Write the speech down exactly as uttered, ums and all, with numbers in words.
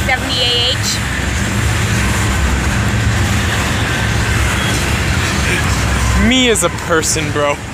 seventy A H. Me as a person, bro.